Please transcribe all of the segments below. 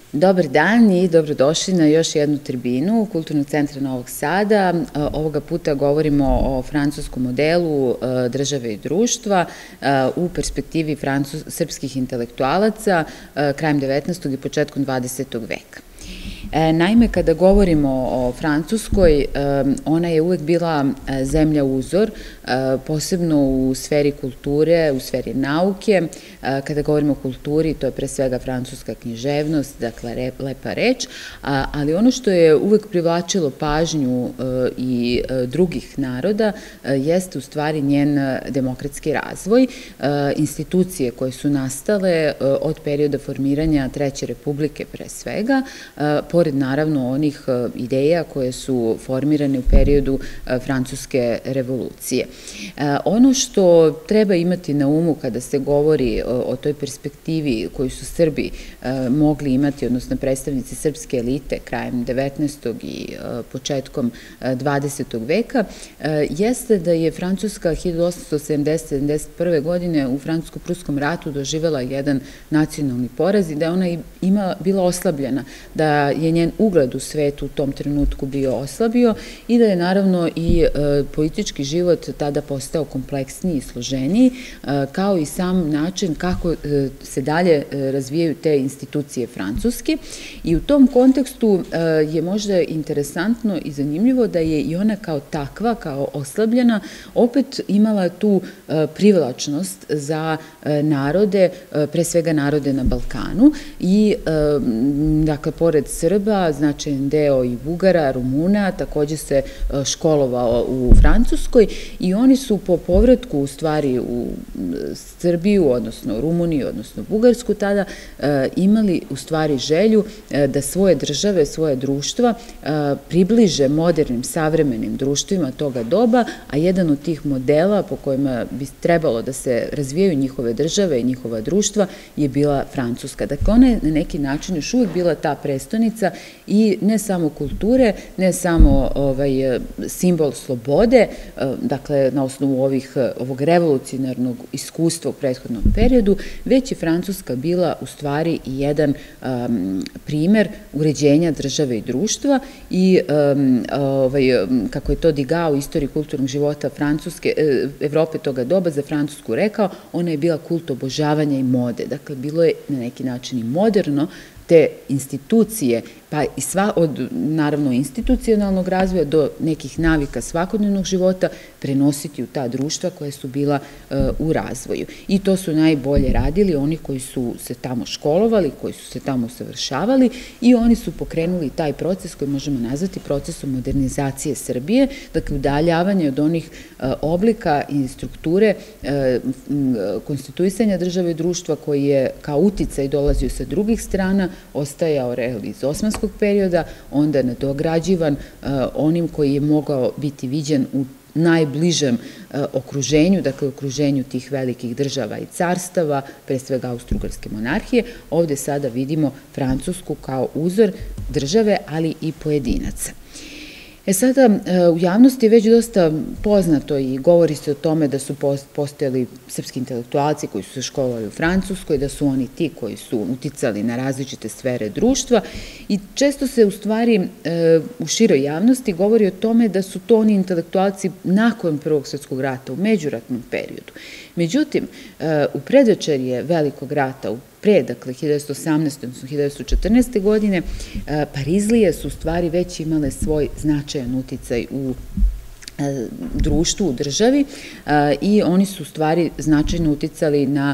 Dobar dan i dobrodošli na još jednu tribinu Kulturnog centra Novog Sada. Ovoga puta govorimo o francuskom modelu države i društva u perspektivi srpskih intelektualaca krajem 19. i početkom 20. veka. Naime, kada govorimo o Francuskoj, ona je uvek bila zemlja uzor, posebno u sferi kulture, u sferi nauke. Kada govorimo o kulturi, to je pre svega francuska književnost, dakle lepa reč, ali ono što je uvek privlačilo pažnju i drugih naroda jeste u stvari njen demokratski razvoj, institucije koje su nastale od perioda formiranja Treće republike pre svega, pored naravno onih ideja koje su formirane u periodu Francuske revolucije. Ono što treba imati na umu kada se govori o toj perspektivi koju su Srbi mogli imati, odnosno predstavnici srpske elite krajem 19. i početkom 20. veka, jeste da je Francuska 1870-71. godine u Francusko-pruskom ratu doživela jedan nacionalni poraz i da je ona bila oslabljena, da je njen ugled u svetu u tom trenutku bio oslabio i da je naravno i politički život tada postao kompleksniji i složeniji, kao i sam način kako se dalje razvijaju te institucije francuske. I u tom kontekstu je možda interesantno i zanimljivo da je i ona kao takva, kao oslabljena, opet imala tu privlačnost za narode, pre svega narode na Balkanu i, dakle, pored Srba, značajan deo i Bugara, Rumuna, takođe se školovao u Francuskoj i oni su po povratku u stvari u Srbiju, odnosno Rumuniju, odnosno Bugarsku tada imali u stvari želju da svoje države, svoje društva približe modernim, savremenim društvima toga doba, a jedan od tih modela po kojima bi trebalo da se razvijaju njihove države i njihova društva je bila Francuska. Dakle, ona je na neki način još uvijek bila ta prestonica i ne samo kulture, ne samo simbol slobode, dakle, na osnovu ovog revolucionarnog iskustva u prethodnom periodu, već je Francuska bila u stvari i jedan primer uređenja države i društva i kako je to Digao u istoriji kulturnog života Francuske, Evrope toga doba za Francusku rekao, ona je bila kult obožavanja i mode. Dakle, bilo je na neki način i moderno te institucije, pa i od, naravno, institucionalnog razvoja do nekih navika svakodnevnog života prenositi u ta društva koja su bila u razvoju. I to su najbolje radili oni koji su se tamo školovali, koji su se tamo usavršavali i oni su pokrenuli taj proces koji možemo nazvati procesom modernizacije Srbije, dakle, udaljavanje od onih oblika i strukture konstituisanja države i društva koji je kao uticaj dolazio sa drugih strana, ostajao iz osmanskog perioda, onda nadograđivan onim koji je mogao biti viđen u najbližem okruženju, dakle okruženju tih velikih država i carstava, pre svega Austro-Ugarske monarhije. Ovde sada vidimo Francusku kao uzor države, ali i pojedinaca. Sada, u javnosti je već dosta poznato i govori se o tome da su postojali srpski intelektualci koji su se školovali u Francuskoj, da su oni ti koji su uticali na različite sfere društva i često se u stvari u široj javnosti govori o tome da su to oni intelektualci nakon Prvog svjetskog rata, u međuratnom periodu. Međutim, u predvečerje Velikog rata, dakle 1918. odnosno 1914. godine, Parizlije su u stvari već imale svoj značajan uticaj u društvu, u državi i oni su u stvari značajno uticali na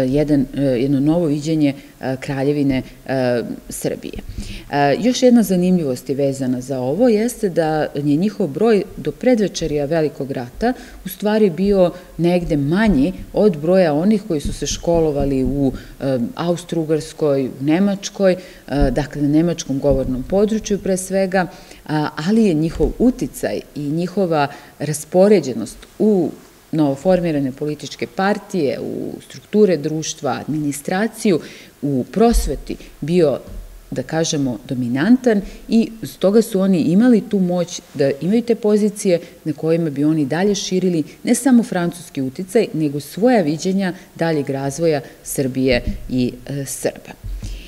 jedno novo viđenje Kraljevine Srbije. Još jedna zanimljivost je vezana za ovo, jeste da je njihov broj do predvečerja Velikog rata u stvari bio negde manji od broja onih koji su se školovali u Austro-Ugarskoj, u Nemačkoj, dakle na nemačkom govornom području pre svega, ali je njihov uticaj i njihova raspoređenost u novoformirane političke partije, u strukture društva, administraciju, u prosveti bio, da kažemo, dominantan i stoga su oni imali tu moć da imaju te pozicije na kojima bi oni dalje širili ne samo francuski uticaj, nego svoja viđenja daljeg razvoja Srbije i Srba.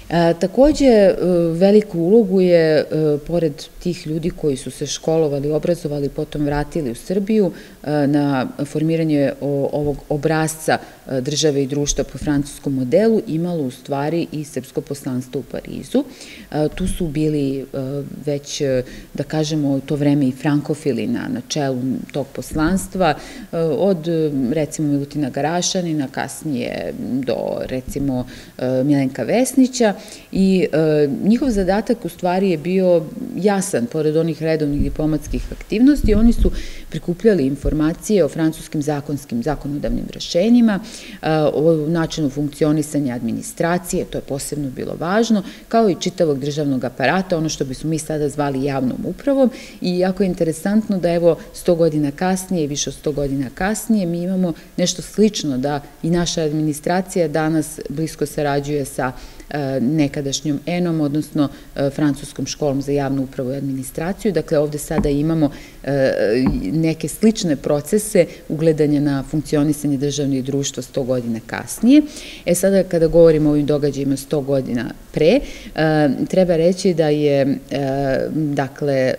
Takođe, veliku ulogu je, pored tih ljudi koji su se školovali, obrazovali, potom vratili u Srbiju, na formiranje ovog obrazca države i društva po francuskom modelu imalo u stvari i srpsko poslanstvo u Parizu. Tu su bili već, da kažemo, u to vreme i frankofili na čelu tog poslanstva, od recimo Milutina Garašanina, kasnije do recimo Milenka Vesnića, i njihov zadatak u stvari je bio jasan, pored onih redovnih diplomatskih aktivnosti. Oni su prikupljali informacije o francuskim zakonskim zakonodavnim rešenjima, o načinu funkcionisanja administracije, to je posebno bilo važno, kao i čitavog državnog aparata, ono što bismo mi sada zvali javnom upravom. I jako je interesantno da evo 100 godina kasnije i više od 100 godina kasnije mi imamo nešto slično, da i naša administracija danas blisko sarađuje sa nekadašnjom ENOM, odnosno Francuskom školom za javnu upravu i administraciju. Dakle, ovde sada imamo neke slične procese ugledanja na funkcionisanje državnih društva 100 godina kasnije. Sada kada govorimo o ovim događajima 100 godina pre, treba reći da je, dakle,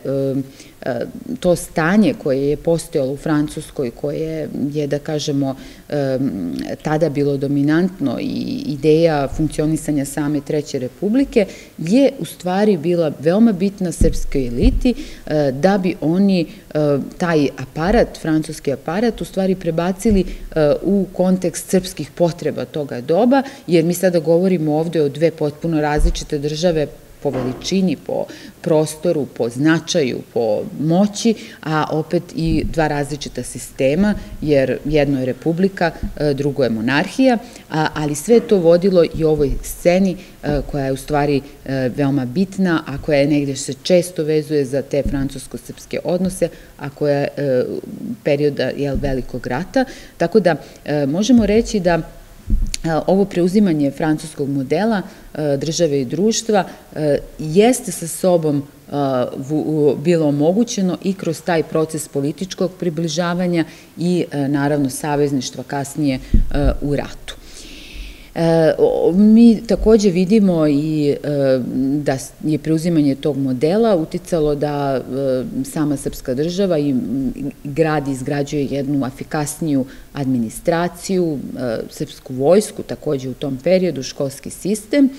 to stanje koje je postojalo u Francuskoj, koje je, da kažemo, tada bilo dominantno, i ideja funkcionisanja same Treće republike, je u stvari bila veoma bitna srpskoj eliti, da bi oni taj aparat, francuski aparat, u stvari prebacili u kontekst srpskih potreba toga doba, jer mi sada govorimo ovde o dve potpuno različite države po veličini, po prostoru, po značaju, po moći, a opet i dva različita sistema, jer jedno je republika, drugo je monarhija, ali sve to vodilo i ovoj sceni koja je u stvari veoma bitna, a koja je negde se često vezuje za te francusko-srpske odnose, a koja je perioda Velikog rata. Tako da možemo reći da ovo preuzimanje francuskog modela države i društva jeste sa sobom bilo omogućeno i kroz taj proces političkog približavanja i naravno savezništva kasnije u ratu. Mi takođe vidimo i da je preuzimanje tog modela uticalo da sama srpska država gradi, izgrađuje jednu efikasniju administraciju, srpsku vojsku takođe u tom periodu, školski sistem,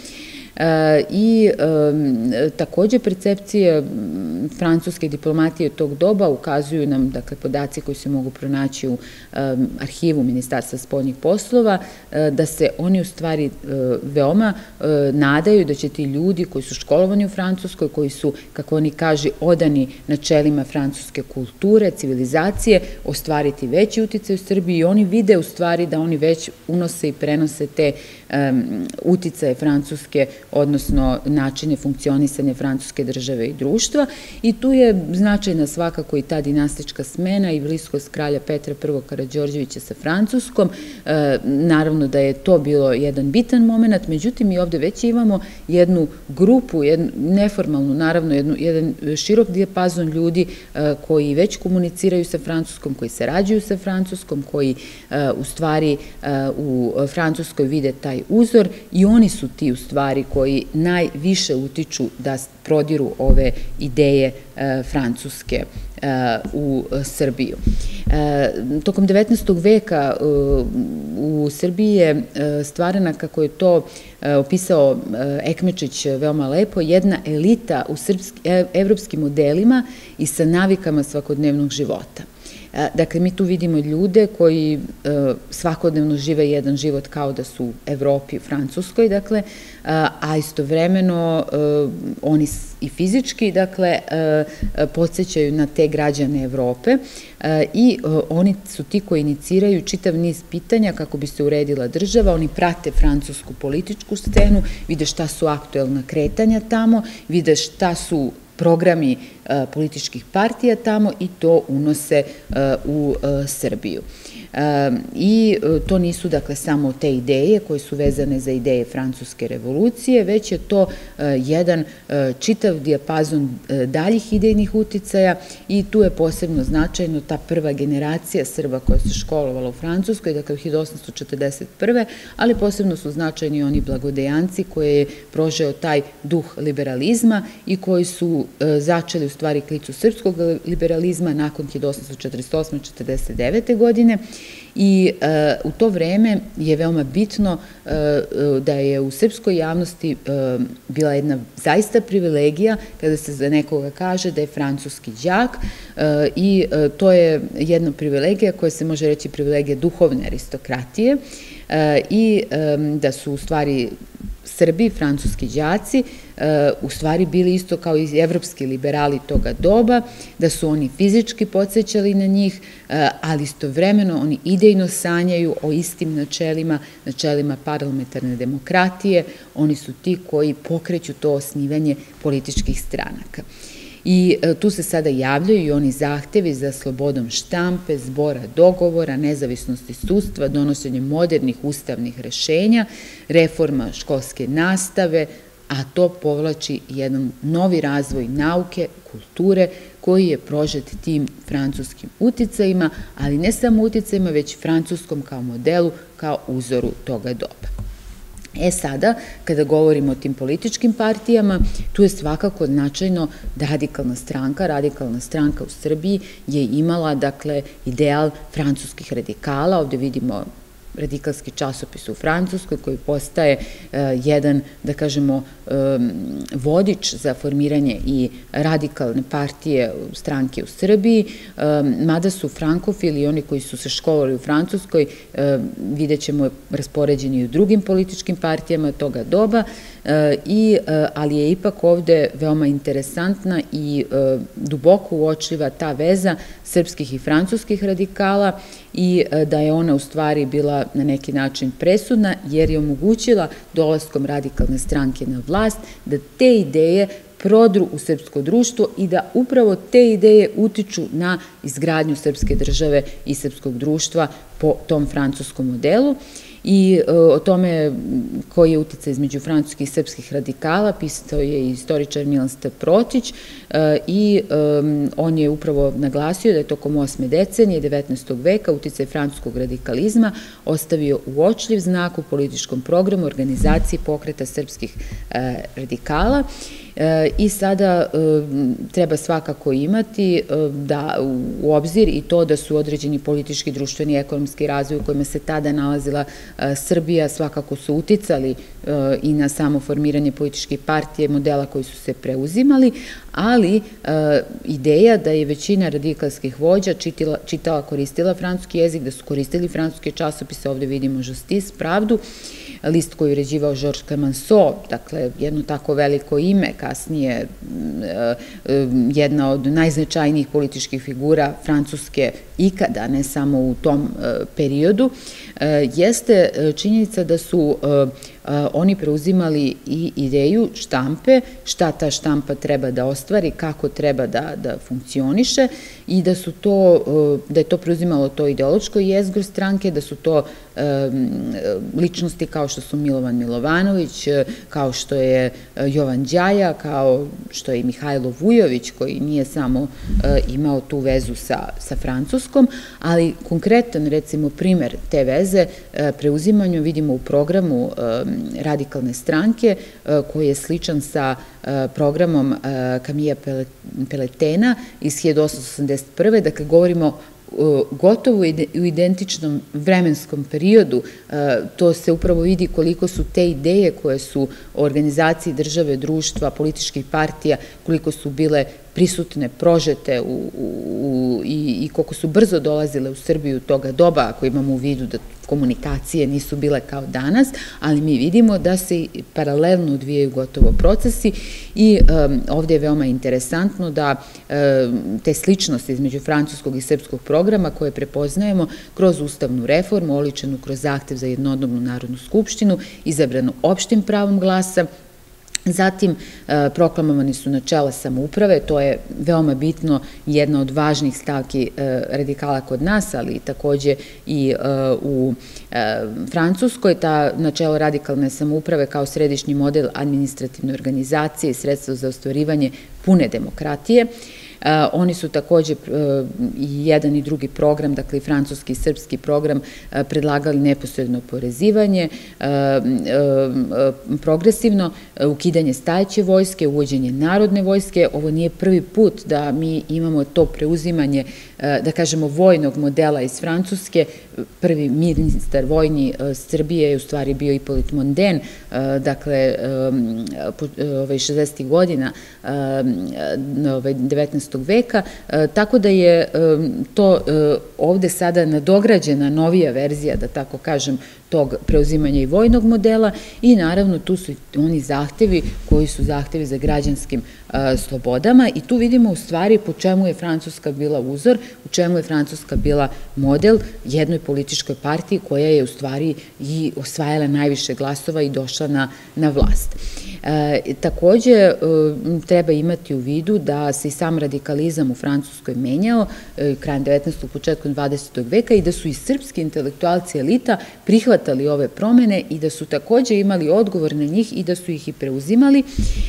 i takođe percepcije francuske diplomatije tog doba ukazuju nam, dakle, podaci koji se mogu pronaći u arhivu Ministarstva spoljnih poslova, da se oni u stvari veoma nadaju da će ti ljudi koji su školovani u Francuskoj, koji su, kako oni kaže, odani načelima francuske kulture, civilizacije, ostvariti veći uticaj u Srbiji, i oni vide u stvari da oni već unose i prenose te uticaje francuske, odnosno načine funkcionisanja francuske države i društva, i tu je značajna svakako i ta dinastička smena i bliskost kralja Petra I. Karađorđevića sa Francuskom. Naravno da je to bilo jedan bitan moment, međutim mi ovde već imamo jednu grupu, neformalnu, naravno, jedan širok dijapazon ljudi koji već komuniciraju sa Francuskom, koji sarađuju sa Francuskom, koji u stvari u Francuskoj vide taj uzor, i oni su ti u stvari koji najviše utiču da prodiru ove ideje Francuske u Srbiju. Tokom 19. veka u Srbiji je stvarana, kako je to opisao Ekmečić veoma lepo, jedna elita u evropskim modelima i sa navikama svakodnevnog života. Dakle, mi tu vidimo ljude koji svakodnevno žive jedan život kao da su u Evropi, u Francuskoj, dakle, a istovremeno oni i fizički, dakle, podsjećaju na te građane Evrope, i oni su ti koji iniciraju čitav niz pitanja kako bi se uredila država. Oni prate francusku političku scenu, vide šta su aktuelna kretanja tamo, vide šta su programi političkih partija tamo, i to unose u Srbiju. I to nisu, dakle, samo te ideje koje su vezane za ideje Francuske revolucije, već je to jedan čitav dijapazon daljih idejnih uticaja i tu je posebno značajno ta prva generacija Srba koja se školovala u Francuskoj, dakle, 1841. ali posebno su značajni oni blagodejanci koje je prožeo taj duh liberalizma i koji su začeli u stvari klicu srpskog liberalizma nakon 1848-49. godine i u to vreme je veoma bitno da je u srpskoj javnosti bila jedna zaista privilegija kada se za nekoga kaže da je francuski đak i to je jedna privilegija koja se može reći privilegija duhovne aristokratije i da su u stvari Srbi, francuski đaci, u stvari bili isto kao i evropski liberali toga doba, da su oni fizički podsjećali na njih, ali istovremeno oni idejno sanjaju o istim načelima, načelima parlamentarne demokratije, oni su ti koji pokreću to osnivanje političkih stranaka. I tu se sada javljaju i oni zahtevi za slobodom štampe, zbora dogovora, nezavisnosti sudstva, donošenje modernih ustavnih rešenja, reforma školske nastave, a to povlači jedan novi razvoj nauke, kulture, koji je prožet tim francuskim uticajima, ali ne samo uticajima, već francuskom kao modelu, kao uzoru toga doba. Sada, kada govorimo o tim političkim partijama, tu je svakako značajno da radikalna stranka u Srbiji je imala, dakle, ideal francuskih radikala. Ovde vidimo radikalski časopis u Francuskoj koji postaje jedan, da kažemo, vodič za formiranje i radikalne partije stranke u Srbiji, mada su frankofili i oni koji su se školovali u Francuskoj, vidjet ćemo raspoređeni i u drugim političkim partijama toga doba, ali je ipak ovde veoma interesantna i duboko uočljiva ta veza srpskih i francuskih radikala i da je ona u stvari bila na neki način presudna jer je omogućila dolaskom radikalne stranke na vlast da te ideje prodru u srpsko društvo i da upravo te ideje utiču na izgradnju srpske države i srpskog društva po tom francuskom modelu. I o tome koji je uticaj između francuskih i srpskih radikala pisao je i istoričar Milan Protić i on je upravo naglasio da je tokom 8. decenije 19. veka uticaj francuskog radikalizma ostavio uočljiv znak u političkom programu organizacije pokreta srpskih radikala. I sada treba svakako imati u obzir i to da su određeni politički, društveni i ekonomski razvoj u kojima se tada nalazila Srbija svakako su uticali i na samo formiranje političkih partije, modela koji su se preuzimali, ali ideja da je većina radikalskih vođa čitala, koristila francuski jezik, da su koristili francuske časopise, ovde vidimo Justice, Pravdu, list koji je uređivao Georges Clemenceau, dakle jedno tako veliko ime, kasnije jedna od najznačajnijih političkih figura Francuske ikada, ne samo u tom periodu, jeste činjenica da su oni preuzimali i ideju štampe, šta ta štampa treba da ostvari, kako treba da funkcioniše i da je to preuzimalo to ideološko jezgro stranke, da su to ličnosti kao što su Milovan Milovanović, kao što je Jovan Đaja, kao što je i Mihajlo Vujović, koji nije samo imao tu vezu sa Francuskom, ali konkretan, recimo, primer te veze preuzimanju vidimo u programu radikalne stranke, koji je sličan sa programom Camilla Pelletena iz 1881. Dakle, govorimo gotovo u identičnom vremenskom periodu. To se upravo vidi koliko su te ideje koje su u organizaciji države, društva, političkih partija, koliko su bile prisutne, prožete i koliko su brzo dolazile u Srbiju toga doba, ako imamo u vidu da komunikacije nisu bile kao danas, ali mi vidimo da se paralelno odvijaju gotovo procesi i ovde je veoma interesantno da te sličnosti između francuskog i srpskog programa koje prepoznajemo kroz ustavnu reformu, oličenu kroz zahtev za jednodobnu narodnu skupštinu, izabranu opštim pravom glasa, Zatim, proklamovani su načela samouprave, to je veoma bitno, jedna od važnih stavki radikala kod nas, ali takođe i u Francuskoj. Ta načelo radikalne samouprave kao središnji model administrativne organizacije i sredstvo za ostvarivanje pune demokratije. Oni su takođe i jedan i drugi program, dakle i francuski i srpski program, predlagali neposredno oporezivanje, progresivno, ukidanje stajeće vojske, uvođenje narodne vojske. Ovo nije prvi put da mi imamo to preuzimanje, da kažemo, vojnog modela iz Francuske. Prvi ministar vojni Srbije je u stvari bio Hippolyte Mondin, dakle 60. godina 19. veka, tako da je to ovde sada nadograđena novija verzija, da tako kažem, tog preuzimanja i vojnog modela i naravno tu su oni zahtevi koji su zahtevi za građanskim slobodama i tu vidimo u stvari po čemu je Francuska bila uzor, u čemu je Francuska bila model jednoj političkoj partiji koja je u stvari i osvajala najviše glasova i došla na vlast. Takođe, treba imati u vidu da se i sam radikalizam u Francuskoj menjao krajem 19. početkom 20. veka i da su i srpski intelektualci elita prihvatali ove promene i da su takođe imali odgovor na njih i da su ih i preuzimali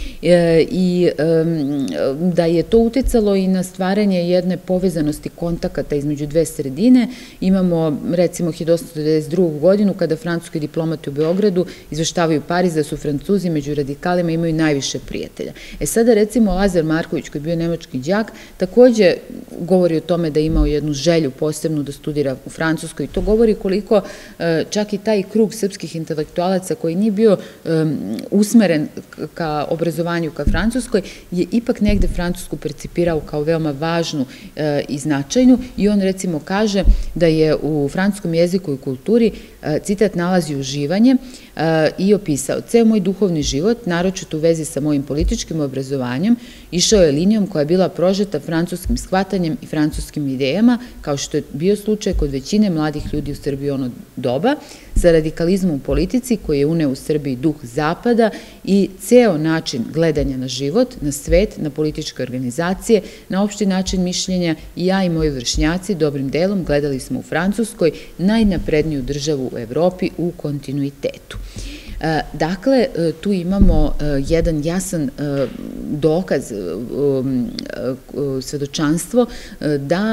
i da je to uticalo i na stvaranje jedne povezanosti kontakata između dve sredine. Imamo recimo 1892. godinu kada francuski diplomati u Beogradu izveštavaju Pariz da su Francuzi među radikalima imaju najviše prijatelja. Sada recimo Lazar Marković koji je bio nemački đak takođe govori o tome da je imao jednu želju posebnu da studira u Francuskoj i to govori koliko čak i taj krug srpskih intelektualaca koji nije bio usmeren ka obrazovanju ka Francuskoj je ipak negde Francusku percipirao kao veoma važnu i značajnu i on recimo kaže da je u francuskom jeziku i kulturi, citat, nalazi uživanje i opisao: ceo moj duhovni život, naročito u vezi sa mojim političkim obrazovanjem, išao je linijom koja je bila prožeta francuskim shvatanjem i francuskim idejama, kao što je bio slučaj kod većine mladih ljudi u Srbiji ono doba, sa radikalizmom u politici koji je uneo u Srbiji duh zapada i ceo način gledanja na život, na svet, na političke organizacije, na opšti način mišljenja i ja i moji vršnjaci dobrim delom gledali smo u Francuskoj najnapredniju državu u Evropi u kontinuitetu. Dakle, tu imamo jedan jasan dokaz, svedočanstvo da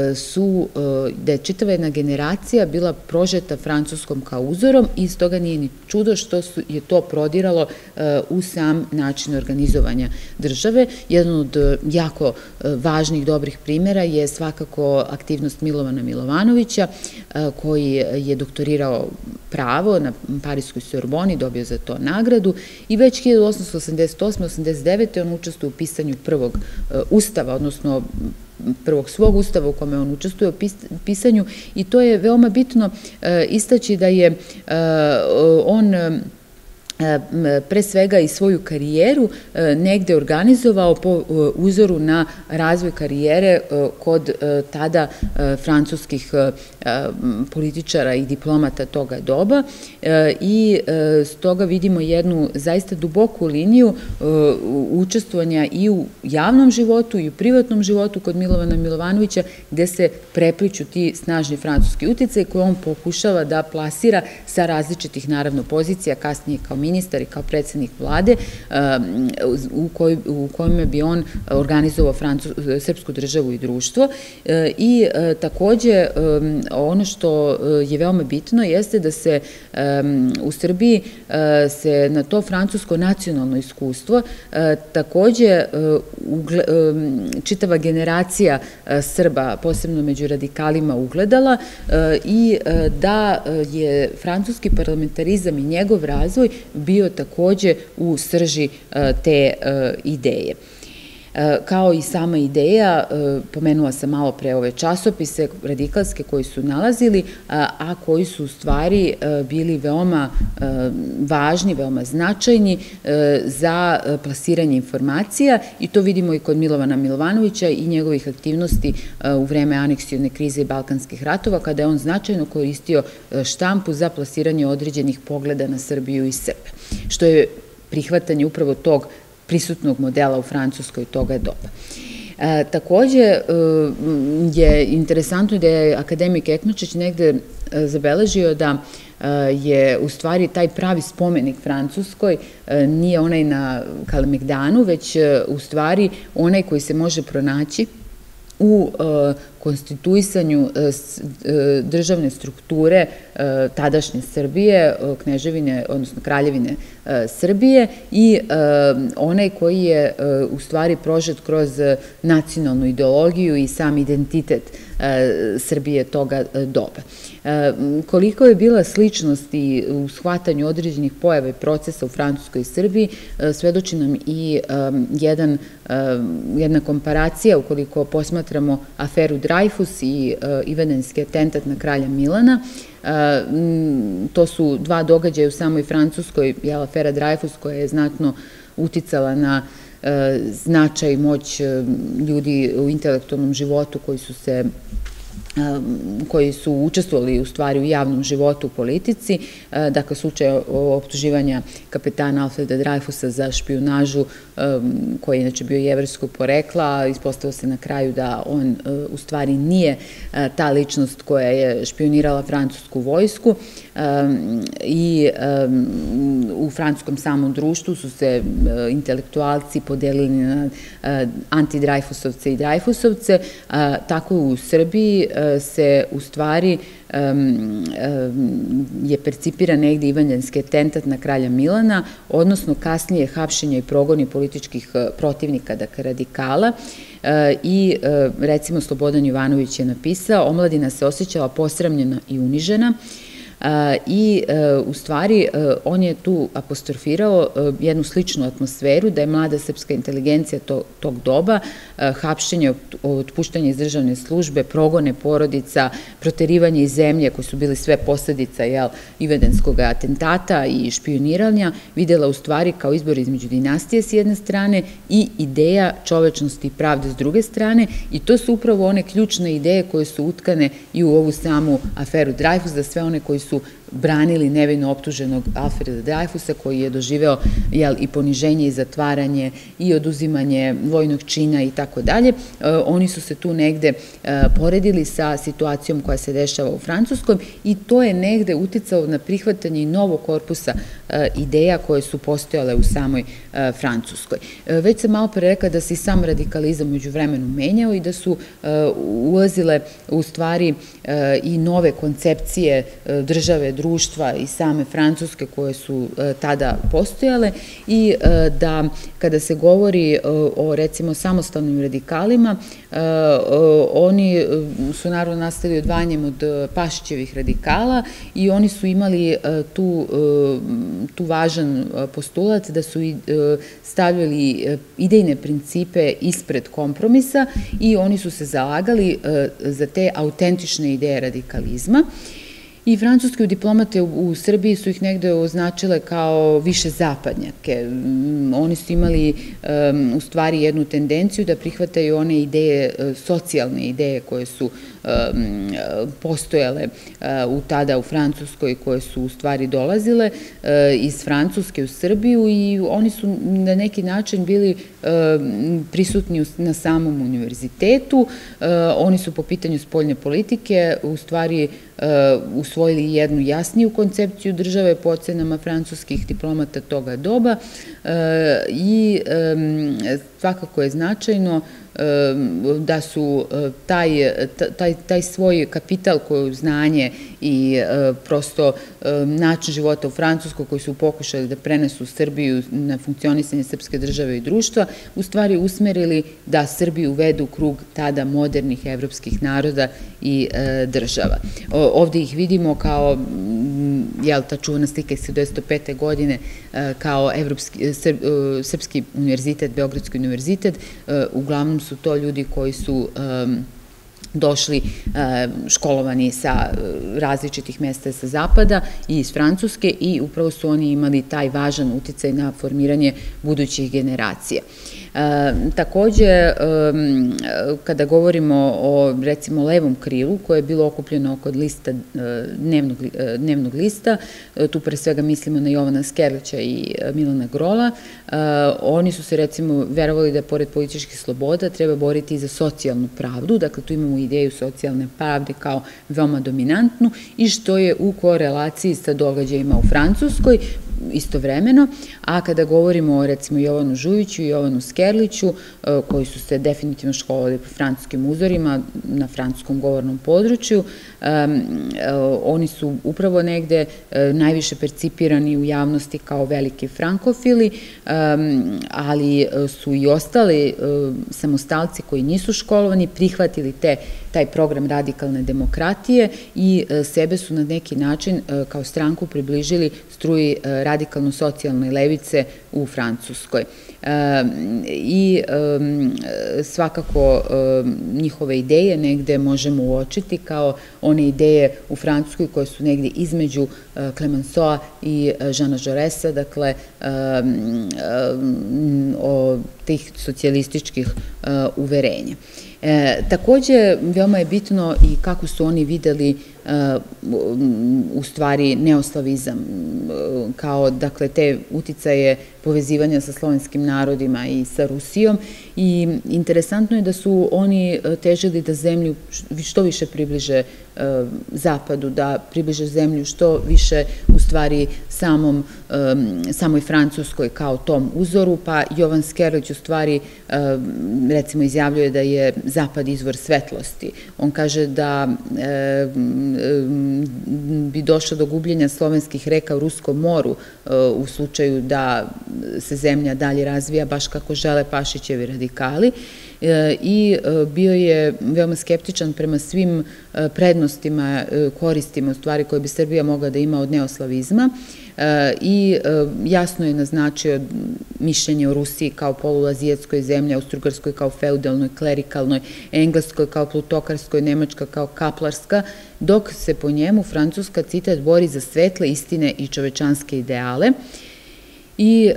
je čitava jedna generacija bila prožeta Francuskom kao uzorom i iz toga nije ni čudo što je to prodiralo u sam način organizovanja države. Jedan od jako važnih dobrih primjera je svakako aktivnost Milovana Milovanovića koji je doktorirao pravo na Parijskoj Sorboni, dobio za to nagradu i već 1888-89. on učestvuje u pisanju prvog ustava, odnosno prvog svog ustava u kome on učestvuje u pisanju i to je veoma bitno istaći da je on pre svega i svoju karijeru negde organizovao po uzoru na razvoj karijere kod tada francuskih političara i diplomata toga doba i stoga vidimo jednu zaista duboku liniju učestvovanja i u javnom životu i u privatnom životu kod Milovana Milovanovića gde se prepliću ti snažni francuski uticaj koje on pokušava da plasira sa različitih naravno pozicija, kasnije kao ministar i kao predsednik vlade u kojima bi on organizovao srpsku državu i društvo i takođe ono što je veoma bitno jeste da se u Srbiji se na to francusko nacionalno iskustvo takođe čitava generacija Srba, posebno među radikalima, ugledala i da je francuski parlamentarizam i njegov razvoj bio takođe u srži te ideje. Kao i sama ideja, pomenula sam malo pre ove časopise radikalske koji su nalazili, a koji su u stvari bili veoma važni, veoma značajni za plasiranje informacija i to vidimo i kod Milovana Milovanovića i njegovih aktivnosti u vreme aneksione krize i balkanskih ratova, kada je on značajno koristio štampu za plasiranje određenih pogleda na Srbiju i Srbe, što je prihvatanje upravo tog prisutnog modela u Francuskoj toga doba. Takođe je interesantno da je akademik Ekmačić negde zabeležio da je u stvari taj pravi spomenik Francuskoj nije onaj na Kalemegdanu, već u stvari onaj koji se može pronaći u konstituisanju državne strukture tadašnje Srbije, kneževine, odnosno kraljevine Srbije i onaj koji je u stvari prožet kroz nacionalnu ideologiju i sam identitet Srbije toga doba. Koliko je bila sličnost i u shvatanju određenih pojava i procesa u Francuskoj i Srbiji, svedoči nam i jedna komparacija ukoliko posmatramo aferu Dreyfus i Ivanenski atentat na kralja Milana. To su dva događaja u samoj Francuskoj, afera Dreyfus koja je znatno uticala na značaj i moć ljudi u intelektualnom životu koji su učestvovali u stvari u javnom životu u politici, dakle slučaj optuživanja kapetana Alfreda Dreyfusa za špijunažu koji je inače bio jevrejskog porekla, ispostavilo se na kraju da on u stvari nije ta ličnost koja je špijunirala francusku vojsku i u francuskom samom društvu su se intelektualci podelili na anti-Dreyfusovce i Dreyfusovce, tako u Srbiji se u stvari je percipiran negde Ivanjenski atentat na kralja Milana, odnosno kasnije hapšenje i progoni političkih protivnika, dakle radikala, i recimo Slobodan Jovanović je napisao: omladina se osjećala posramljena i unižena, i u stvari on je tu apostrofirao jednu sličnu atmosferu, da je mlada srpska inteligencija tog doba, hapšenje, otpuštanje iz državne službe, progone porodica, proterivanje iz zemlje, koji su bili sve posledica Ivanenskog atentata i špijuniranja, videla u stvari kao izbor između dinastije s jedne strane i ideja čovečnosti i pravde s druge strane, i to su upravo one ključne ideje koje su utkane i u ovu samu aferu Dreyfus, za sve one koji su branili nevino optuženog Alfreda Dreyfusa, koji je doživeo i poniženje i zatvaranje i oduzimanje vojnog čina i tako dalje. Oni su se tu negde poredili sa situacijom koja se dešava u Francuskoj i to je negde uticalo na prihvatanje i novog korpusa ideja koje su postojale u samoj Francuskoj. Već sam malo pre rekla da se i sam radikalizam među vremenu menjao i da su ulazile u stvari i nove koncepcije države, društva i same Francuske koje su tada postojale, i da kada se govori o recimo samostalnim radikalima, oni su naravno nastali odvajanjem od Pašićevih radikala i oni su imali tu važan postulat da su stavljali idejne principe ispred kompromisa i oni su se zalagali za te autentične ideje radikalizma. I francuske diplomate u Srbiji su ih negde označile kao više zapadnjake. Oni su imali u stvari jednu tendenciju da prihvataju one ideje, socijalne ideje koje su postojale tada u Francuskoj, koje su u stvari dolazile iz Francuske u Srbiju, i oni su na neki način bili prisutni na samom univerzitetu. Oni su po pitanju spoljne politike u stvari usvojili jednu jasniju koncepciju države po ocenama francuskih diplomata toga doba, i svakako je značajno da su taj svoj kapital, znanje i prosto način života u Francuskoj koji su pokušali da prenesu Srbiju na funkcionisanje srpske države i društva, u stvari usmerili da Srbiju uvedu u krug tada modernih evropskih naroda i država. Ovde ih vidimo kao, ta čuvena slika iz 1905. godine, kao Srpski univerzitet, Beogradski univerzitet. Uglavnom su to ljudi koji su došli školovani sa različitih mesta sa zapada i iz Francuske i upravo su oni imali taj važan uticaj na formiranje budućih generacija. Takođe, kada govorimo o, recimo, levom krilu, koje je bilo okupljeno oko dnevnog lista, tu pre svega mislimo na Jovana Skerlića i Milana Grola, oni su se, recimo, verovali da pored političkih sloboda treba boriti i za socijalnu pravdu, dakle tu imamo ideju socijalne pravde kao veoma dominantnu i što je u korelaciji sa događajima u Francuskoj, istovremeno, a kada govorimo o, recimo, Jovanu Žujiću i Jovanu Skerliću, koji su se definitivno školovali po francuskim uzorima na francuskom govornom području, oni su upravo negde najviše percipirani u javnosti kao veliki frankofili, ali su i ostali samostalci koji nisu školovani prihvatili taj program radikalne demokratije i sebe su na neki način kao stranku približili struji radikalno-socijalne levice u Francuskoj. I svakako njihove ideje negde možemo uočiti kao one ideje u Francuskoj koje su negde između Clemenceau i Jeana Jaurèsa, dakle tih socijalističkih uverenja. Takođe, veoma je bitno i kako su oni videli u stvari neoslavizam, kao, dakle, te uticaje povezivanja sa slovenskim narodima i sa Rusijom i interesantno je da su oni težili da zemlju što više približe zapadu, da približe zemlju što više u stvari samoj Francuskoj kao tom uzoru, pa Jovan Skerlić u stvari recimo izjavljuje da je zapad izvor svetlosti. On kaže da bi došlo do gubljenja slovenskih reka u Ruskom moru u slučaju da se zemlja dalje razvija baš kako žele Pašićevi radikali i bio je veoma skeptičan prema svim prednostima, koristima u stvari koje bi Srbija mogla da ima od neoslavizma i jasno je naznačio mišljenje o Rusiji kao poluazijatskoj zemlji, Austrougarskoj kao feudalnoj, klerikalnoj, Engleskoj kao plutokarskoj, Nemačka kao kaplarska, dok se po njemu Francuska, citat, bori za svetle istine i čovečanske ideale. I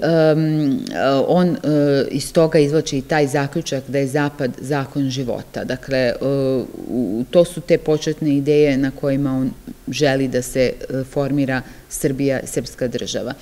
on iz toga izvlači i taj zaključak da je Zapad zakon života. Dakle, to su te početne ideje na kojima on želi da se formira Srbija, srpska država.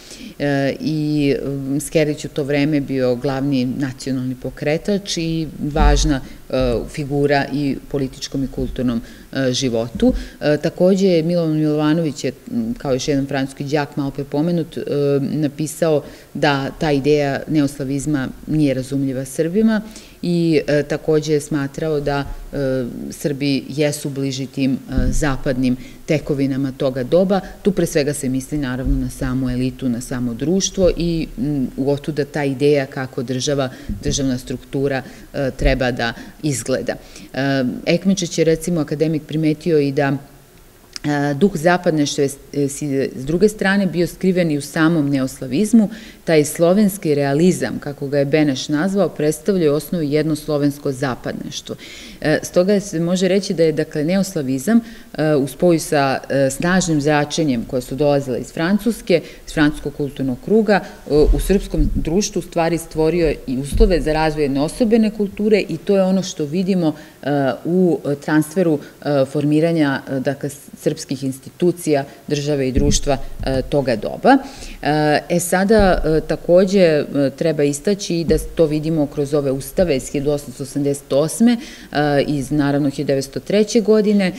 I Skerlić u to vreme bio glavni nacionalni pokretač i važna figura i političkom i kulturnom životu. Takođe, Milovan Milovanović je, kao još jedan francuski đak, malo pre pomenut, napisao da ta ideja neoslavizma nije razumljiva Srbima i takođe je smatrao da Srbi jesu bliži tim zapadnim tekovinama toga doba. Tu pre svega se misli naravno na samu elitu, na samo društvo i otuda ta ideja kako državna struktura treba da izgleda. Ekmečić je, recimo, akademik, primetio i da duh zapadne, što je s druge strane bio skriven i u samom neoslavizmu, taj slovenski realizam, kako ga je Beneš nazvao, predstavlja u osnovi jedno slovensko zapadneštvo. Stoga se može reći da je, dakle, neoslavizam u spoju sa snažnim zračenjem koje su dolazile iz Francuske, iz francuskog kulturnog kruga, u srpskom društvu u stvari stvorio i uslove za razvoj jedne osobene kulture i to je ono što vidimo u transferu formiranja, dakle, srpskih institucija, države i društva toga doba. Sada takođe treba istaći i da to vidimo kroz ove ustave iz 1888. iz naravno 1903. godine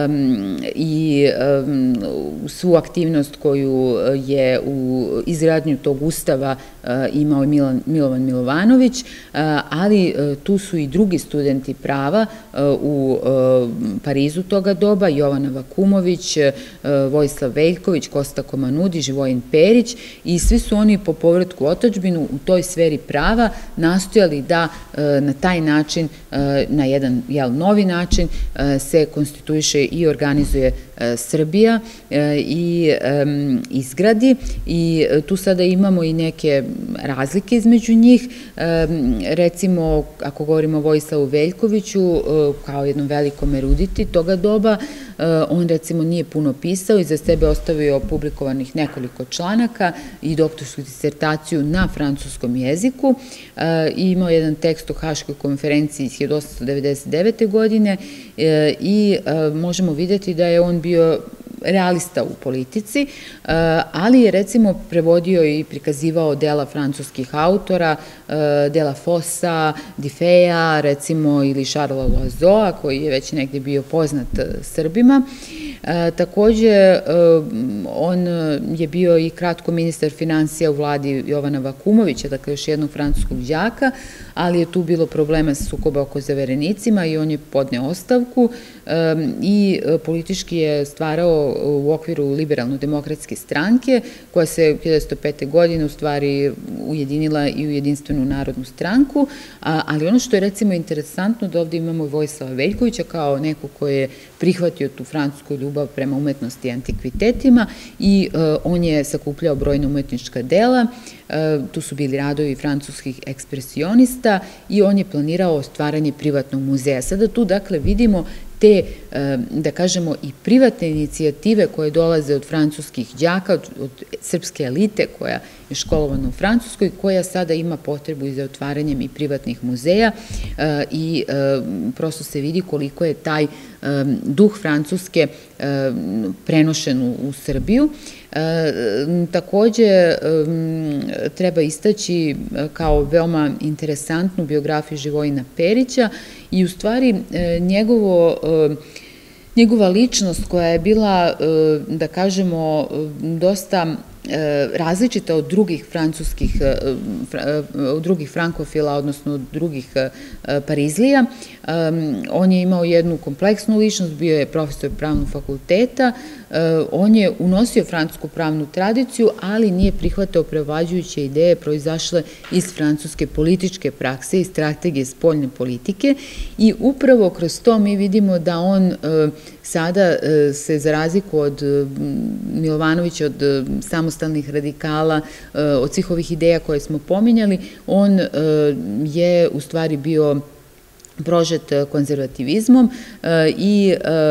i svu aktivnost koju je u izgradnju tog ustava imao Milovan Milovanović, ali tu su i drugi studenti prava u Parizu toga doba, Jovana Vakumović, Vojislav Veljković, Kosta Komanudi, Živojin Perić i svi su oni po povratku u otadžbinu u toj sferi prava nastojali da na taj način, na jedan novi način se konstituiše i organizuje Srbija i izgradi, i tu sada imamo i neke razlike između njih. Recimo, ako govorimo o Vojislavu Veljkoviću, kao jednom velikom eruditi toga doba, on recimo nije puno pisao i za sebe ostavio publikovanih nekoliko članaka i doktorsku disertaciju na francuskom jeziku. Imao jedan tekst o Haškoj konferenciji iz 1899. godine i možemo videti da je on bio realista u politici, ali je recimo prevodio i prikazivao dela francuskih autora, dela Fossa, Difeja, recimo, ili Šarla Loazoa, koji je već negde bio poznat Srbima. Takođe, on je bio i kratko ministar finansija u vladi Jovana Vakumovića, dakle još jednog francuskog đaka, ali je tu bilo problema sa sukoba oko zaverenicima i on je podneo ostavku i politički je stvarao u okviru liberalno-demokratske stranke, koja se 1905. godine u stvari ujedinila i u jedinstvenu narodnu stranku, ali ono što je recimo interesantno da ovde imamo Vojislava Veljkovića kao neko ko je prihvatio tu francusku ljubav prema umetnosti i antikvitetima i on je sakupljao brojna umetnička dela, tu su bili radovi francuskih ekspresionista i on je planirao stvaranje privatnog muzeja. Sada tu dakle vidimo te, da kažemo, i privatne inicijative koje dolaze od francuskih đaka, od srpske elite koja je školovana u Francuskoj, koja sada ima potrebu i za otvaranjem i privatnih muzeja i prosto se vidi koliko je taj duh Francuske prenošen u Srbiju. Takođe, treba istaći kao veoma interesantnu biografiju Živojina Perića i u stvari njegova ličnost koja je bila, da kažemo, dosta različita od drugih frankofila, odnosno od drugih Parizlija. On je imao jednu kompleksnu ličnost, bio je profesor pravnog fakulteta, on je unosio francusku pravnu tradiciju, ali nije prihvatao prevađujuće ideje proizašle iz francuske političke prakse i strategije spoljne politike i upravo kroz to mi vidimo da on sada se, za razliku od Milovanovića, od samostalnih radikala, od svih ovih ideja koje smo pominjali, on je u stvari bio prožet konzervativizmom i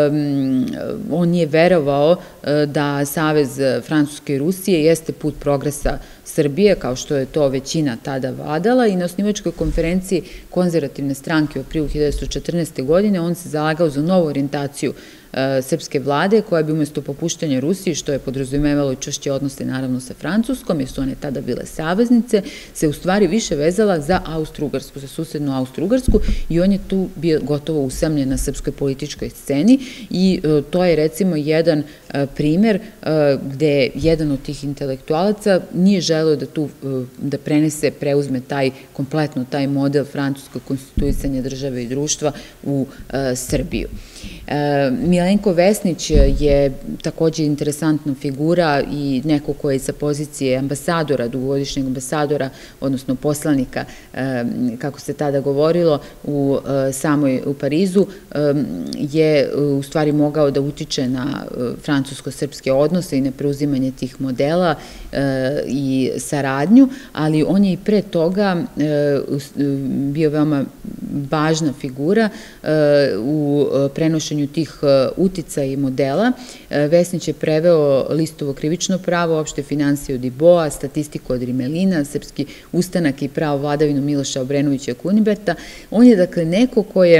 on je verovao da Savez Francuske i Rusije jeste put progresa Srbije, kao što je to većina tada vladala, i na osnivačkoj konferenciji konzervativne stranke u aprilu 1914. godine on se zalagao za novu orijentaciju srpske vlade, koja bi umesto popuštanja Rusiji, što je podrazumevalo i čvršće odnose naravno sa Francuskom, jer su one tada bile saveznice, se u stvari više vezala za Austro-Ugarsku, za susednu Austro-Ugarsku, i on je tu bio gotovo usamljen na srpskoj političkoj sceni i to je recimo jedan primer gde jedan od tih intelektualaca nije želeo da preuzme kompletno taj model francuskog konstituisanja države i društva u Srbiju. Milenko Vesnić je takođe interesantna figura i neko ko je sa pozicije ambasadora, dugogodišnjeg ambasadora, odnosno poslanika, kako se tada govorilo, u Parizu, je u stvari mogao da utiče na francusko-srpske odnose i na preuzimanje tih modela i saradnju, ali on je i pre toga bio veoma važna figura u prenošenju tih utica i modela. Vesnić je preveo Listovo krivično pravo, opšte finansije od Iboa, statistiku od Rimelina, srpski ustanak i pravo vladavinu Miloša Obrenovića Kuniberta. On je dakle neko ko je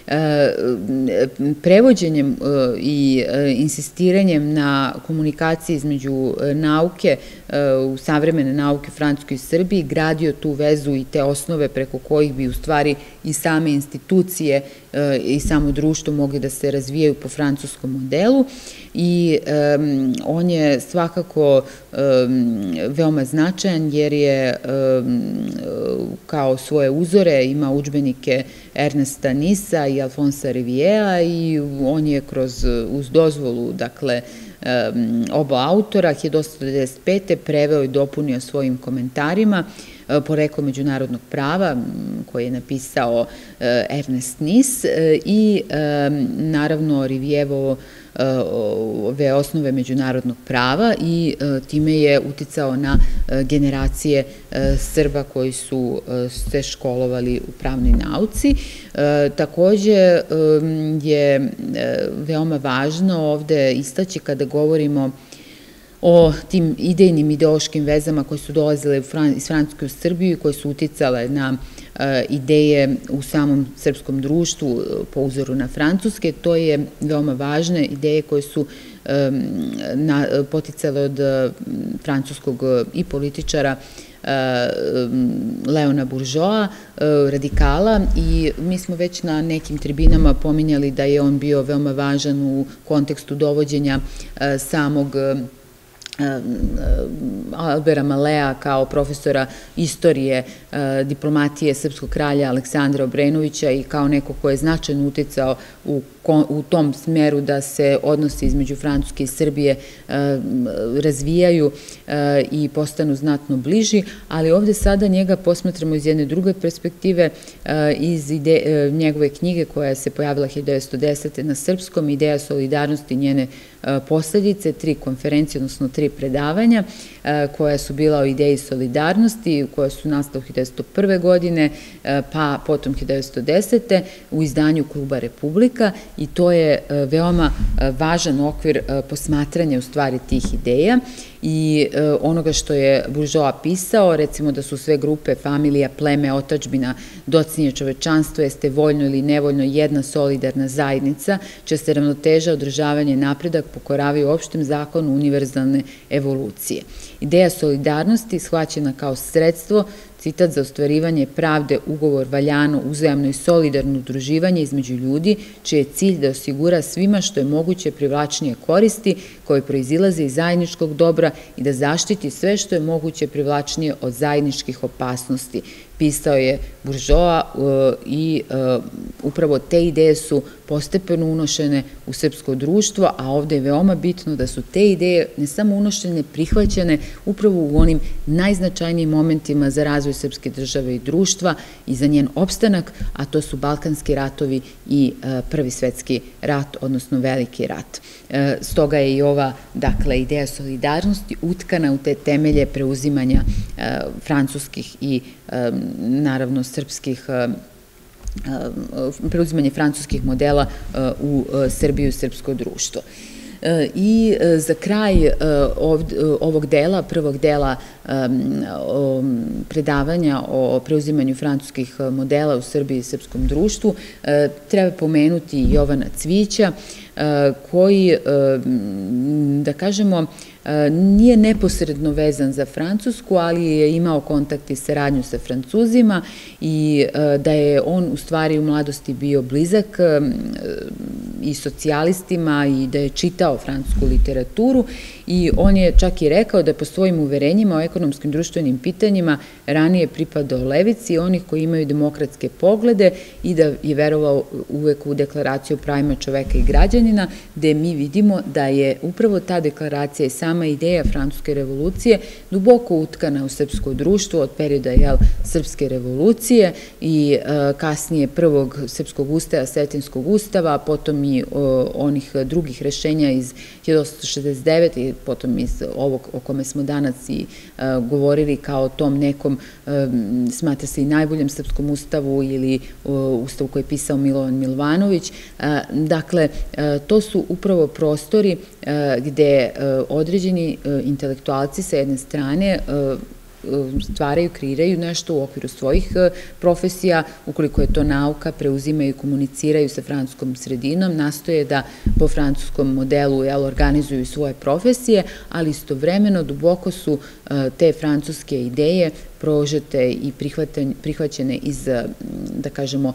prevođenjem i insistiranjem na komunikaciji između nauke, savremene nauke u Francuskoj i Srbiji, gradio tu vezu i te osnove preko kojih bi u stvari i same institucije i samo društvo mogli da se razvijaju po francuskom modelu, i on je svakako veoma značajan jer je kao svoje uzore ima udžbenike Ernesta Nisa i Alfonsa Riviera, i on je uz dozvolu, dakle, oba autora 1895. preveo i dopunio svojim komentarima Poreklo međunarodnog prava, koji je napisao Ernest Nis, i naravno Rivijevo ove osnove međunarodnog prava, i time je uticao na generacije Srba koji su se školovali u pravnoj nauci. Takođe je veoma važno ovde istaći kada govorimo o tim idejnim ideološkim vezama koje su dolazile iz Francuske u Srbiju i koje su uticale na ideje u samom srpskom društvu po uzoru na francuske. To je veoma važne ideje koje su poticale od francuskog i političara Leona Buržoa, radikala, i mi smo već na nekim tribinama pominjali da je on bio veoma važan u kontekstu dovođenja samog Albera Malea kao profesora istorije diplomatije srpskog kralja Aleksandra Obrenovića i kao neko ko je značajno uticao u tom smeru da se odnosi između Francuske i Srbije razvijaju i postanu znatno bliži, ali ovde sada njega posmatramo iz jedne druge perspektive, iz njegove knjige koja se pojavila 1910. na srpskom, Ideja solidarnosti, njene posledice, 3 konferencije, odnosno 3 predavanja koja su bila o ideji solidarnosti, koja su nastala 1901. godine, pa potom 1910. u izdanju Kluba Republika, i to je veoma važan okvir posmatranja u stvari tih ideja i onoga što je Buržoa pisao, recimo da su sve grupe, familija, pleme, otadžbina, docinje čovečanstvo, jeste voljno ili nevoljno jedna solidarna zajednica, čija se ravnoteža, održavanje, napredak pokoravaju opštem zakonu univerzalne evolucije. Ideja solidarnosti shvaćena kao sredstvo, citat, za ostvarivanje pravde, ugovor, valjano, uzajamno i solidarno udruživanje između ljudi, čiji je cilj da osigura svima što je moguće privlačnije koristi koje proizilaze iz zajedničkog dobra i da zaštiti sve što je moguće privlačnije od zajedničkih opasnosti. Pisao je Buržoa i upravo te ideje su postepeno unošene u srpsko društvo, a ovde je veoma bitno da su te ideje ne samo unošene, prihvaćene upravo u onim najznačajnijim momentima za razvoj srpske države i društva i za njen opstanak, a to su Balkanski ratovi i Prvi svetski rat, odnosno Veliki rat. Stoga je i ova, dakle, ideja solidarnosti utkana u te temelje preuzimanja francuskih i naravno srpskih, preuzimanje francuskih modela u Srbiju i srpsko društvo. I za kraj ovog dela, prvog dela predavanja o preuzimanju francuskih modela u Srbiji i srpskom društvu, treba pomenuti Jovana Cvijića, koji, da kažemo, nije neposredno vezan za Francusku, ali je imao kontakt i saradnju sa Francuzima i da je on u stvari u mladosti bio blizak i socijalistima i da je čitao francusku literaturu i on je čak i rekao da po svojim uverenjima o ekonomskim društvenim pitanjima ranije pripadao levici, onih koji imaju demokratske poglede i da je verovao uvek u deklaraciju o pravima čoveka i građanina, gde mi vidimo da je upravo ta deklaracija i sama ideja francuske revolucije duboko utkana u srpsko društvo od perioda srpske revolucije i kasnije prvog srpskog ustava, Sretenjskog ustava, a potom i onih drugih rešenja iz 1869 i potom iz ovog o kome smo danas i govorili kao tom nekom, smatra se i najboljem srpskom ustavu ili ustavu koji je pisao Milovan Milovanović. Dakle, to su upravo prostori gde određeni intelektualci sa jedne strane stvaraju, kreiraju nešto u okviru svojih profesija, ukoliko je to nauka, preuzimaju i komuniciraju sa francuskom sredinom, nastoje da po francuskom modelu organizuju svoje profesije, ali istovremeno duboko su te francuske ideje prožete i prihvaćene iz, da kažemo,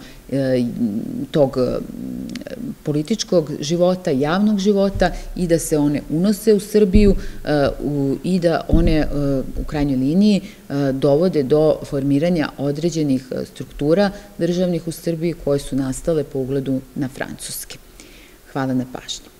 tog političkog života, javnog života i da se one unose u Srbiju i da one u krajnjoj liniji dovode do formiranja određenih struktura državnih u Srbiji koje su nastale po ugledu na francuski. Hvala na pažnju.